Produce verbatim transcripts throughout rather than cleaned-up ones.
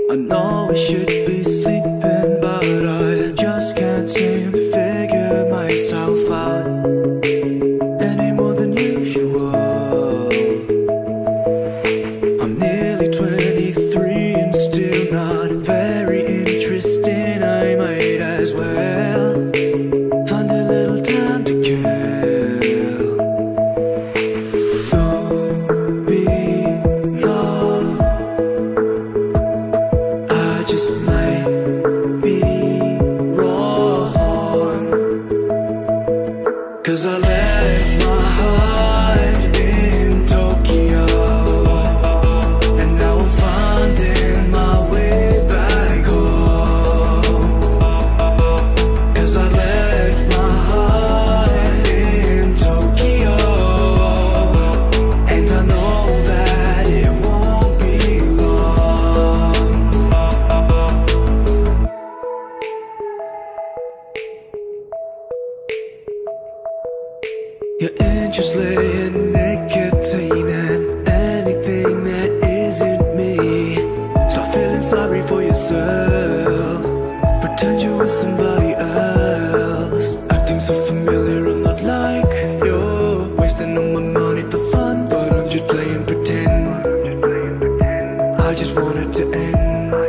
I know I should be sleeping, but I just can't seem to figure myself out any more than usual. I'm nearly twenty-three and still not very interesting. I might as well find a little time to kill. Don't be long, I just might be wrong, 'cause I left my heart in Tokyo, and now I'm finding my way back home. 'Cause I left my heart in Tokyo, and I know that it won't be long. You're interested in nicotine and anything that isn't me. Start feeling sorry for yourself, pretend you were somebody else. Acting so familiar, I'm not like you. Wasting all my money for fun, but I'm just playing pretend. I just want it to end.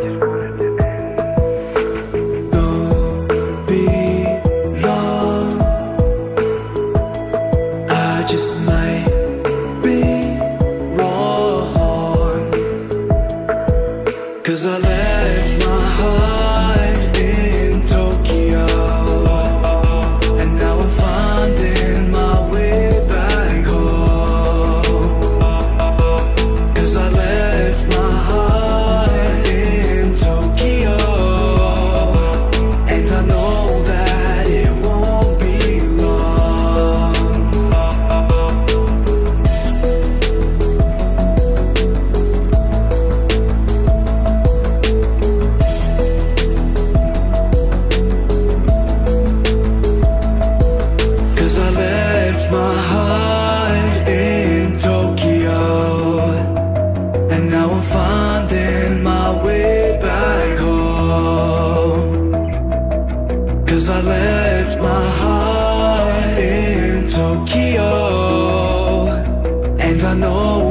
Don't be long, I just might be wrong, 'cause I left my heart in Tokyo, and now I'm finding my way back home. 'Cause I left my heart in Tokyo, and I know that it won't be long. Cause I left my heart in Tokyo, and now I'm finding my way back home. Cause I left my heart in Tokyo, and I know